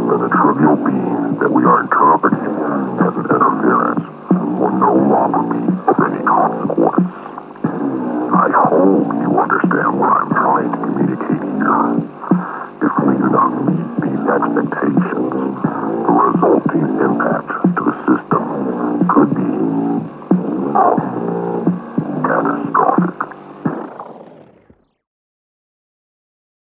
and the trivial being that we are interpreting as an interference will no longer be of any consequence. I hope you understand what I'm trying to communicate here. If we do not meet